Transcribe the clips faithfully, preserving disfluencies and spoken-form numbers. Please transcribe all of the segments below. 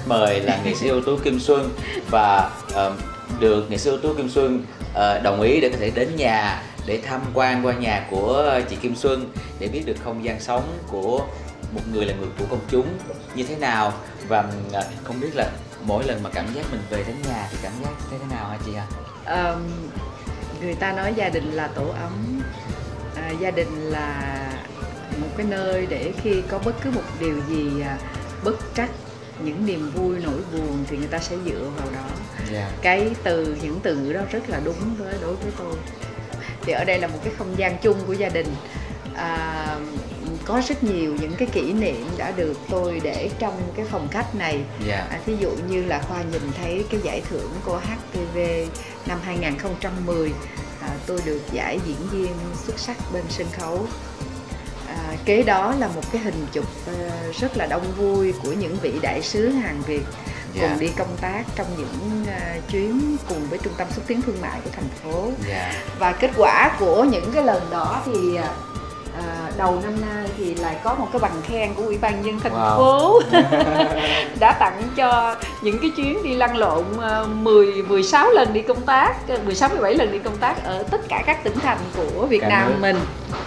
khách mời là nghệ sĩ ưu tú Kim Xuân, và uh, được nghệ sĩ ưu tú Kim Xuân uh, đồng ý để có thể đến nhà để tham quan qua nhà của chị Kim Xuân, để biết được không gian sống của một người là người của công chúng như thế nào. Và uh, không biết là mỗi lần mà cảm giác mình về đến nhà thì cảm giác thế nào hả chị hả? Um, người ta nói gia đình là tổ ấm, à, gia đình là một cái nơi để khi có bất cứ một điều gì à, bất trắc, những niềm vui nỗi buồn thì người ta sẽ dựa vào đó. Yeah. Cái từ những từ ngữ đó rất là đúng với đối với tôi. Thì ở đây là một cái không gian chung của gia đình. À, có rất nhiều những cái kỷ niệm đã được tôi để trong cái phòng khách này. Yeah. À, thí dụ như là Khoa nhìn thấy cái giải thưởng của hát tê vê năm hai nghìn không trăm mười, à, tôi được giải diễn viên xuất sắc bên sân khấu. À, kế đó là một cái hình chụp uh, rất là đông vui của những vị đại sứ Hàn Việt. Yeah. Cùng đi công tác trong những uh, chuyến cùng với trung tâm xúc tiến thương mại của thành phố. Yeah. Và kết quả của những cái lần đó thì uh, À, đầu năm nay thì lại có một cái bằng khen của Ủy ban nhân dân thành wow. phố đã tặng cho những cái chuyến đi lăn lộn mười, mười sáu lần đi công tác, mười sáu, mười bảy lần đi công tác ở tất cả các tỉnh thành của Việt Cả Nam nước. mình.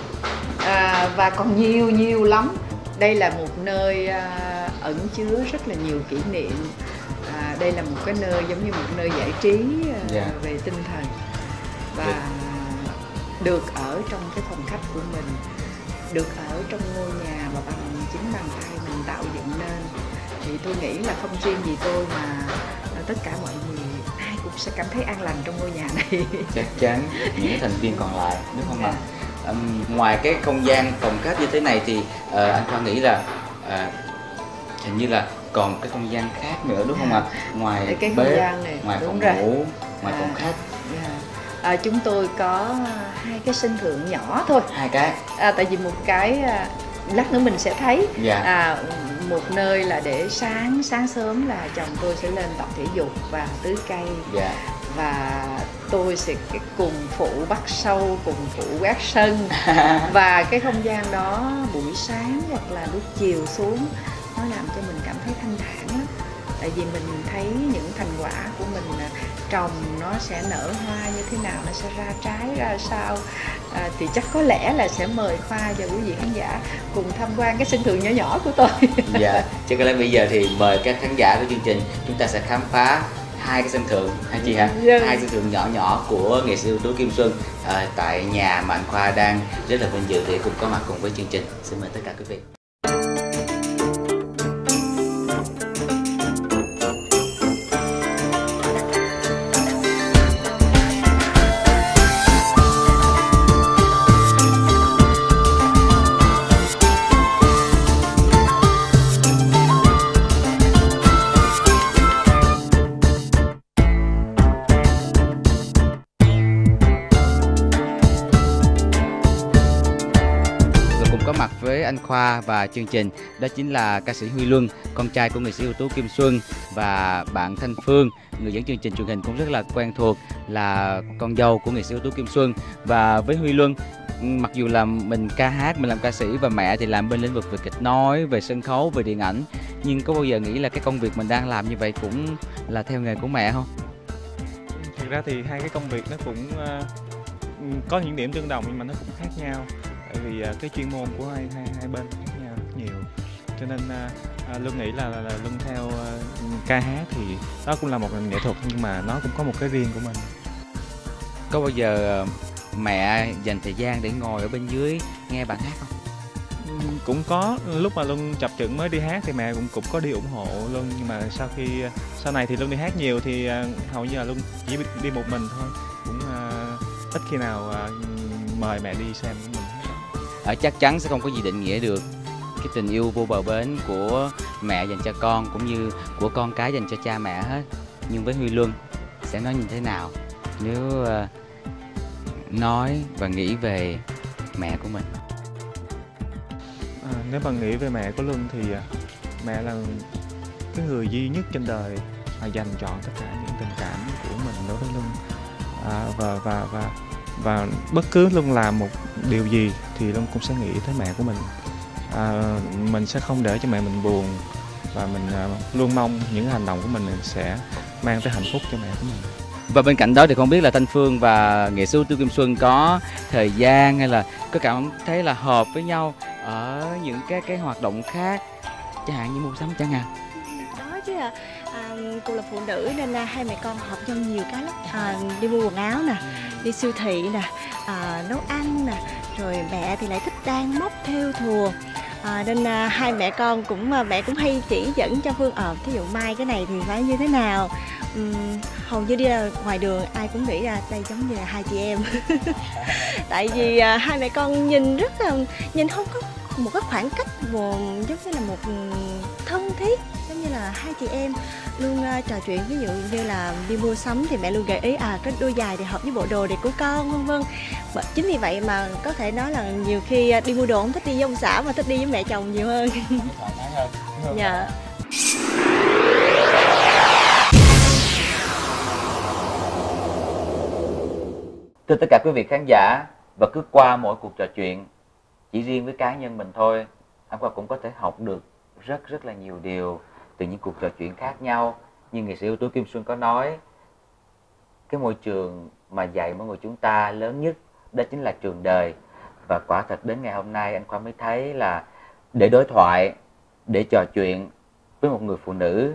À, và còn nhiều nhiều lắm. Đây là một nơi à, ẩn chứa rất là nhiều kỷ niệm. À, đây là một cái nơi giống như một nơi giải trí à, yeah. về tinh thần. Và yeah. được ở trong cái phòng khách của mình, được ở trong ngôi nhà mà bằng chính bàn tay mình tạo dựng nên, thì tôi nghĩ là không riêng gì tôi mà tất cả mọi người ai cũng sẽ cảm thấy an lành trong ngôi nhà này. Chắc chắn những thành viên còn lại, đúng không ạ? À, ngoài cái không gian phòng khách như thế này thì uh, anh Khoa nghĩ là uh, hình như là còn cái không gian khác nữa, đúng không ạ? À? Ngoài cái bếp, không gian này, ngoài phòng rồi. ngủ, ngoài à, phòng khách. Yeah. À, chúng tôi có hai cái sân thượng nhỏ thôi. Hai cái. À, tại vì một cái lát nữa mình sẽ thấy. Yeah. À, một nơi là để sáng sáng sớm là chồng tôi sẽ lên tập thể dục và tưới cây. Yeah. Và tôi sẽ cùng phụ bắt sâu, cùng phụ quét sân. Và cái không gian đó buổi sáng hoặc là lúc chiều xuống nó làm cho mình cảm thấy thanh thản lắm. Tại vì mình thấy những thành quả của mình trồng nó sẽ nở hoa như thế nào, nó sẽ ra trái ra sao. À, thì chắc có lẽ là sẽ mời Khoa và quý vị khán giả cùng tham quan cái sân thượng nhỏ nhỏ của tôi. Dạ, chắc có lẽ bây giờ thì mời các khán giả của chương trình chúng ta sẽ khám phá hai cái sân thượng, hai chị hả? Dân. Hai sân thượng nhỏ nhỏ của nghệ sĩ ưu tú Kim Xuân à, tại nhà mà anh Khoa đang rất là vinh dự để cùng có mặt cùng với chương trình. Xin mời tất cả quý vị. Mặt với anh Khoa và chương trình đó chính là ca sĩ Huy Luân, con trai của nghệ sĩ ưu tú Kim Xuân, và bạn Thanh Phương, người dẫn chương trình truyền hình cũng rất là quen thuộc, là con dâu của nghệ sĩ ưu tú Kim Xuân. Và với Huy Luân, mặc dù là mình ca hát, mình làm ca sĩ và mẹ thì làm bên lĩnh vực về kịch nói, về sân khấu, về điện ảnh, nhưng có bao giờ nghĩ là cái công việc mình đang làm như vậy cũng là theo nghề của mẹ không? Thực ra thì hai cái công việc nó cũng uh, có những điểm tương đồng nhưng mà nó cũng khác nhau. Tại vì uh, cái chuyên môn của hai hai hai bên khác nhau rất nhiều, cho nên uh, Luân nghĩ là, là, là Luân theo uh, ca hát thì đó cũng là một nghệ thuật, nhưng mà nó cũng có một cái riêng của mình. Có bao giờ uh, mẹ dành thời gian để ngồi ở bên dưới nghe bạn hát không? Um, cũng có, lúc mà Luân chập chững mới đi hát thì mẹ cũng cũng có đi ủng hộ Luân, nhưng mà sau khi uh, sau này thì Luân đi hát nhiều thì uh, hầu như là Luân chỉ đi một mình thôi, cũng uh, ít khi nào uh, mời mẹ đi xem của mình. Ở chắc chắn sẽ không có gì định nghĩa được cái tình yêu vô bờ bến của mẹ dành cho con cũng như của con cái dành cho cha mẹ hết. Nhưng với Huy Luân sẽ nói như thế nào nếu uh, nói và nghĩ về mẹ của mình? À, nếu mà nghĩ về mẹ của Luân thì uh, mẹ là cái người duy nhất trên đời mà dành trọn tất cả những tình cảm của mình đối với Luân. À, và và và và bất cứ Luân làm một điều gì thì Luân cũng sẽ nghĩ tới mẹ của mình. À, mình sẽ không để cho mẹ mình buồn, và mình à, luôn mong những hành động của mình sẽ mang tới hạnh phúc cho mẹ của mình. Và bên cạnh đó thì không biết là Thanh Phương và nghệ sĩ ưu tú Kim Xuân có thời gian hay là có cảm thấy là hợp với nhau ở những cái cái hoạt động khác, chẳng hạn như mua sắm chẳng hạn. Đó chứ à, à, cô là phụ nữ nên là hai mẹ con hợp nhau nhiều cái lắm. À, đi mua quần áo nè, đi siêu thị nè, à, nấu ăn nè, rồi mẹ thì lại thích đan móc thêu thùa. À, nên à, hai mẹ con cũng à, mẹ cũng hay chỉ dẫn cho Phương ờ thí dụ mai cái này thì phải như thế nào. Uhm, hầu như đi ra ngoài đường ai cũng nghĩ là đây giống như là hai chị em. Tại vì à, hai mẹ con nhìn rất là nhìn không có một cái khoảng cách một, giống như là một thân thiết, giống như là hai chị em luôn uh, trò chuyện. Ví dụ như là đi mua sắm thì mẹ luôn gợi ý à cái đôi giày thì hợp với bộ đồ này của con, vân vân. Chính vì vậy mà có thể nói là nhiều khi đi mua đồ không thích đi với ông xã mà thích đi với mẹ chồng nhiều hơn. Dạ. Thưa tất cả quý vị khán giả, và cứ qua mỗi cuộc trò chuyện chỉ riêng với cá nhân mình thôi, anh Khoa cũng có thể học được rất rất là nhiều điều từ những cuộc trò chuyện khác nhau. Như nghệ sĩ ưu tú Kim Xuân có nói, cái môi trường mà dạy mọi người chúng ta lớn nhất đó chính là trường đời. Và quả thật đến ngày hôm nay anh Khoa mới thấy là để đối thoại, để trò chuyện với một người phụ nữ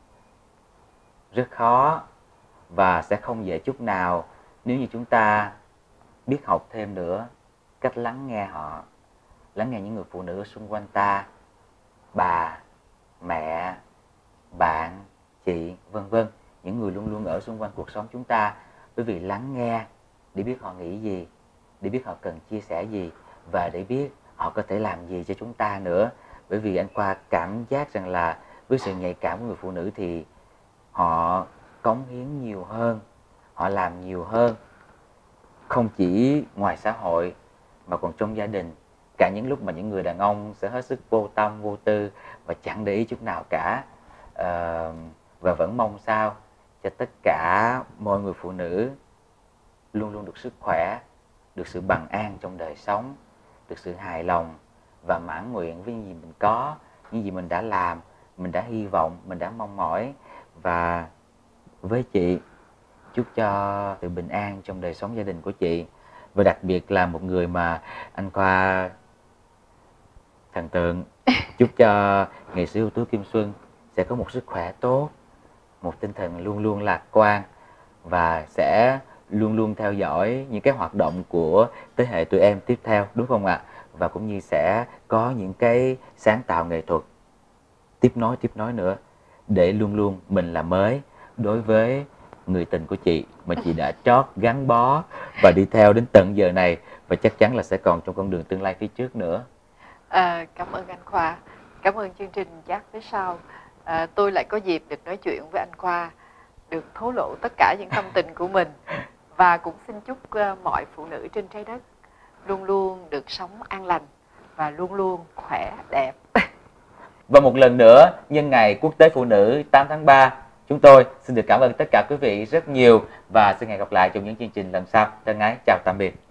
rất khó và sẽ không dễ chút nào nếu như chúng ta biết học thêm nữa cách lắng nghe họ, lắng nghe những người phụ nữ ở xung quanh ta, bà, mẹ, bạn, chị, vân vân, những người luôn luôn ở xung quanh cuộc sống chúng ta. Bởi vì lắng nghe để biết họ nghĩ gì, để biết họ cần chia sẻ gì và để biết họ có thể làm gì cho chúng ta nữa. Bởi vì anh Khoa cảm giác rằng là với sự nhạy cảm của người phụ nữ thì họ cống hiến nhiều hơn, họ làm nhiều hơn, không chỉ ngoài xã hội mà còn trong gia đình. Cả những lúc mà những người đàn ông sẽ hết sức vô tâm, vô tư và chẳng để ý chút nào cả. À, và vẫn mong sao cho tất cả mọi người phụ nữ luôn luôn được sức khỏe, được sự bằng an trong đời sống, được sự hài lòng và mãn nguyện với những gì mình có, những gì mình đã làm, mình đã hy vọng, mình đã mong mỏi. Và với chị, chúc cho sự bình an trong đời sống gia đình của chị. Và đặc biệt là một người mà anh Khoa thần tượng, chúc cho nghệ sĩ ưu tú Kim Xuân sẽ có một sức khỏe tốt, một tinh thần luôn luôn lạc quan và sẽ luôn luôn theo dõi những cái hoạt động của thế hệ tụi em tiếp theo, đúng không ạ? Và cũng như sẽ có những cái sáng tạo nghệ thuật tiếp nối tiếp nối nữa để luôn luôn mình là mới đối với người tình của chị mà chị đã trót gắn bó và đi theo đến tận giờ này, và chắc chắn là sẽ còn trong con đường tương lai phía trước nữa. À, cảm ơn anh Khoa, cảm ơn chương trình Giác Phía Sau. À, tôi lại có dịp được nói chuyện với anh Khoa, được thổ lộ tất cả những tâm tình của mình, và cũng xin chúc uh, mọi phụ nữ trên trái đất luôn luôn được sống an lành và luôn luôn khỏe đẹp. Và một lần nữa, nhân ngày Quốc tế Phụ nữ tám tháng ba, chúng tôi xin được cảm ơn tất cả quý vị rất nhiều và xin hẹn gặp lại trong những chương trình lần sau. Thân ái, chào tạm biệt.